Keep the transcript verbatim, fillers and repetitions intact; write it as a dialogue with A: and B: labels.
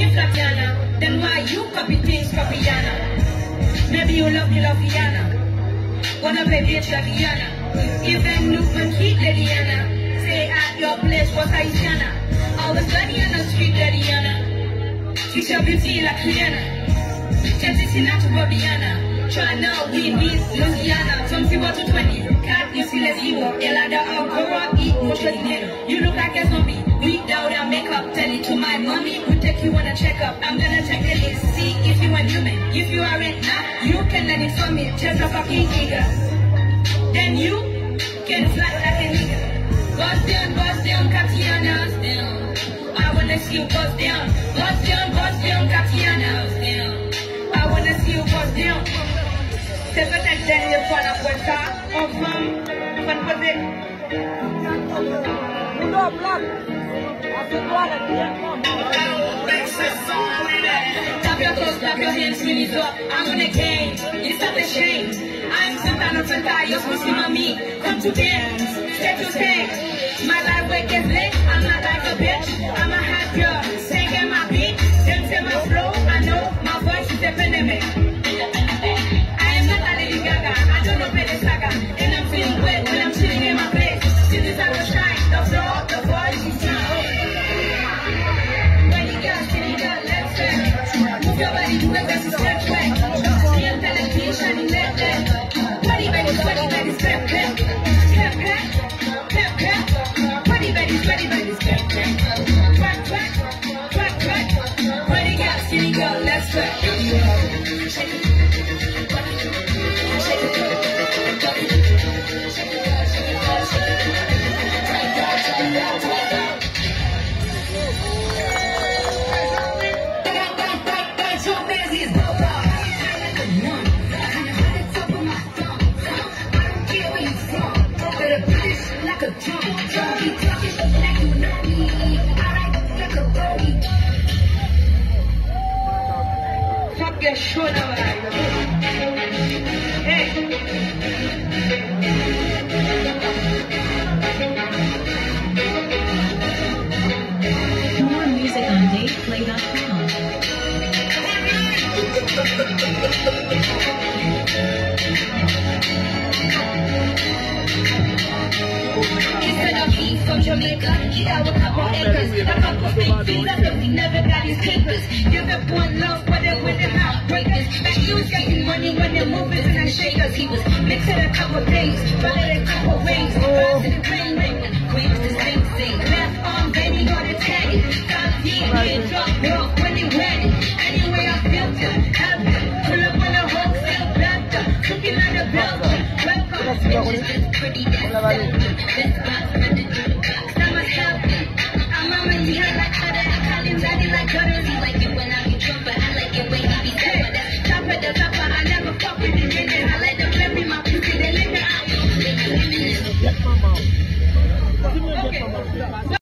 A: ain't Flatana, then why you copy things, copy Yana? Maybe you love me, love Yana. Wanna play bitch like Yana. Even new and keep Lady Yana. Say at your place, what I Yana. Always bloody on the street, Lady Yana. She shall be tea like Rihanna. Just is not to Bobbiana. Try now, we beat Louisiana. Twenty what to twenty. Cat, you see, let's evil. Elada, I'll go up, eat, much like you look like a zombie. Weak down and makeup. Tell it to my mommy. We take you on a checkup. I'm gonna check the list. See if you are human. If you aren't not, you can learn it from me. Just a fucking nigga. Then you can fly like a nigga. Bust down, bust down, Katiana. I wanna see you bust down. Bust down, bust down, Katiana. I wanna see you bust down. C'est peut-être dernière fois la fois ça. On femme, bonne côté. Tap your toes, clap your hands, squeeze up. I'm on a game. It's not a shame. I'm Santana Santa, you're supposed to me. Come to dance, step to step. My life work is lit. I'm not like a bitch. I'm a hot girl, singing my beat. Them say my flow, I know my voice is dependent. I am not a Lady Gaga, I don't know Petty Saga. And I'm feeling wet when I'm chilling in my place. This is how I shine, the floor, the voice is down. When you got, when you got, let's go. Move your body, do it, that's a step back. See I'm telling you, shining left, left. Body, baby, body, baby, step back. Step back, step back. Body, baby, body, baby, step back. Track, track, track, track. When you got, skinny girl, let's go. Shake it. Fuck your shit out. Hey.
B: More music on date play dot com.
A: Instead of me from Jamaica, yeah, with a couple acres. A couple big things, I know we never got these papers. Give up one love, but then with the heartbreakers. Back he was getting money when they're moving and the shakers. He was mixing a couple days, running a couple ways. Rise in the rain, rain, queen the same thing. Left arm, baby, got a tag. Five years, yeah, drop milk when he ready. Anyway, I built it, help it. Pull up on the hook, still back up. Cooking on the belt, welcome. Bitches is pretty, that's